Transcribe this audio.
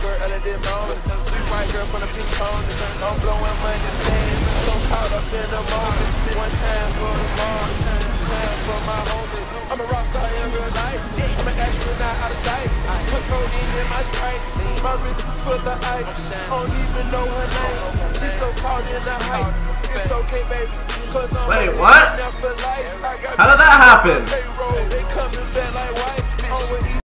girl, Ella did moan. White girl from the pink cone. I'm blowing money, man. So caught up in the moment. One time for the ball, time for my homies. I'm a rock star in real life. I'm an astronaut out of sight. Put codeine in my Sprite. My wrist is full of ice. Don't even know her name. She's so caught in the hype. It's okay, baby. Wait, what? How did that happen?